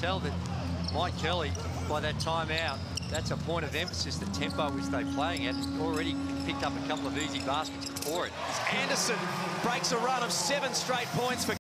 tell that Mike Kelly, by that timeout, that's a point of emphasis, the tempo which they're playing at. Already picked up a couple of easy baskets before it. Anderson breaks a run of 7 straight points for